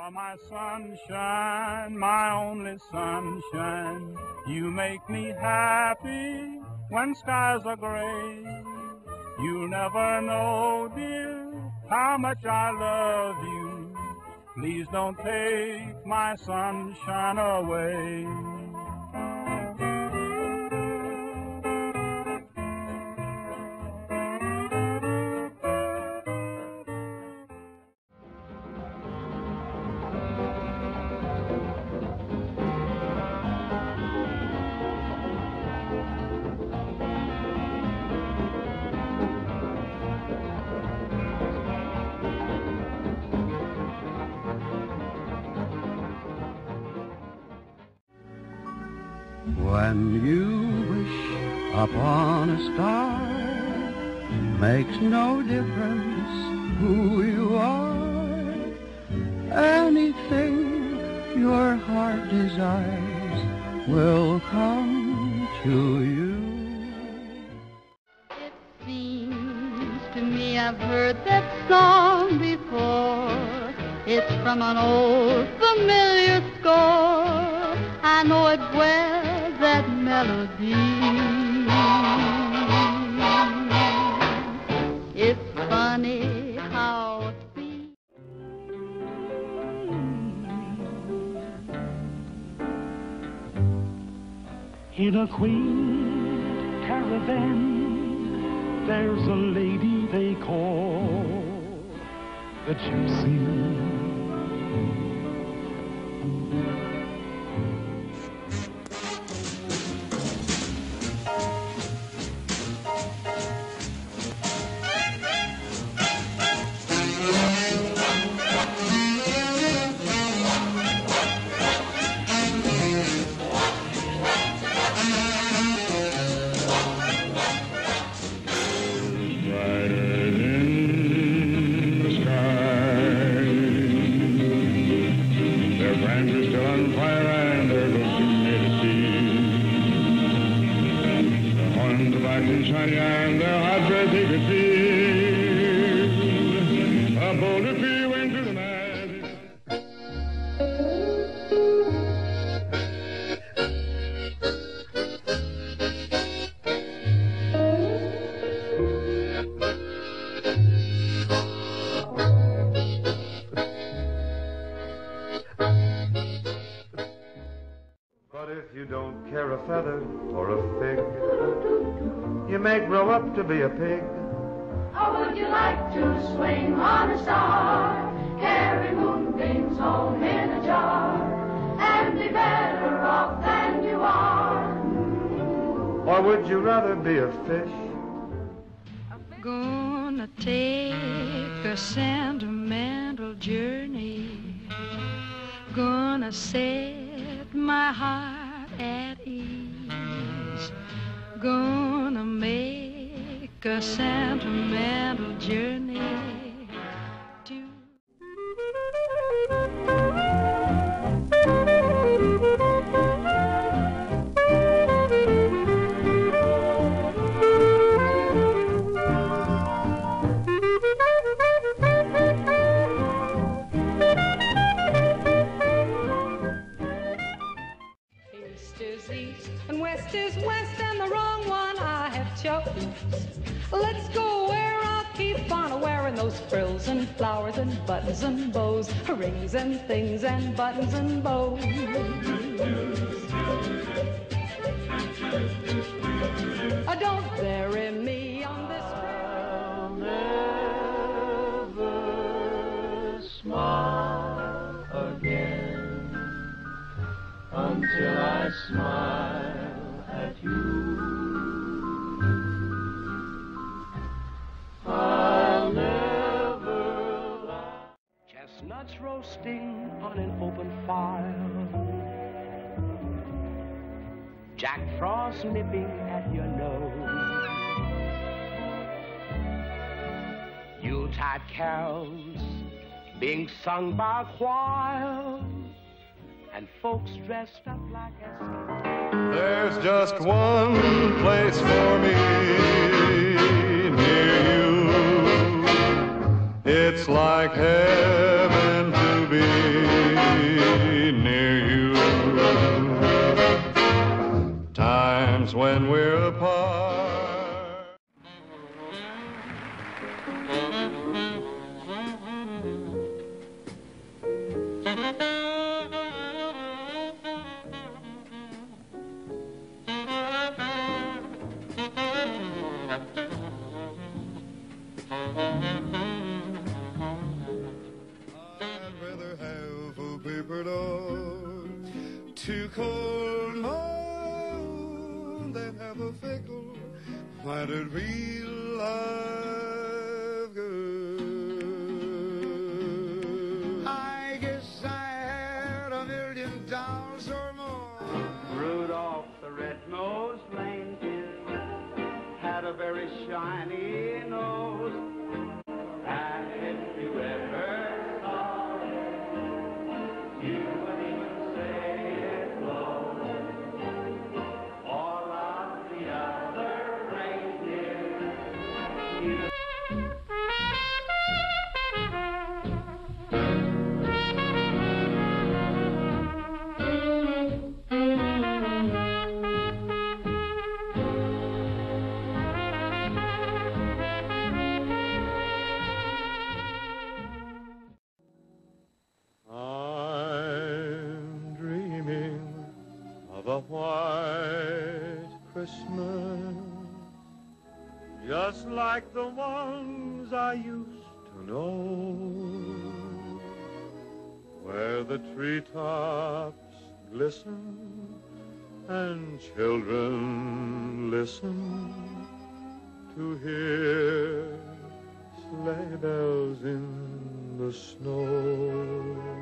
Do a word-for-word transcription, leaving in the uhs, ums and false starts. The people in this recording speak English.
are my sunshine, my only sunshine. You make me happy when skies are gray. You never know, dear, how much I love you. Please don't take my sunshine away. When you wish upon a star, makes no difference who you are. Anything your heart desires will come to you. It seems to me I've heard that song before. It's from an old familiar score. I know it well, that melody. It's funny how it seems. In a quaint caravan, there's a lady they call the Gypsy. And their hot breath they could feel. A bolder tree went to the night. But if you don't care a feather or a fig, you may grow up to be a pig. Or would you like to swing on a star, carry moonbeams home in a jar, and be better off than you are? Or would you rather be a fish? Gonna take a sentimental journey, gonna set my heart at ease, gonna make a sentimental journey to... East is east and west is west, and the wrong one I have chose. Let's go where I'll keep on wearing those frills and flowers and buttons and bows, rings and things and buttons and bows. Oh, don't bury me on this I'll never smile again until I smile at you. I'll never lie. Chestnuts roasting on an open fire, Jack Frost nipping at your nose, Yuletide carols being sung by a choir, and folks dressed up like Eskimos. There's just one place for me near you. It's like heaven to be. times when we're apart. I'd rather have a paper doll to call my own than have a fickle-minded real live girl. I guess I had a million dollars or more. Rudolph the red-nosed reindeer had a very shiny nose. And if you ever saw it, you would even say it glowed. All of the other reindeer, you I'm dreaming of a white Christmas, just like the ones I used to know, where the treetops glisten and children listen to hear sleigh bells in the snow.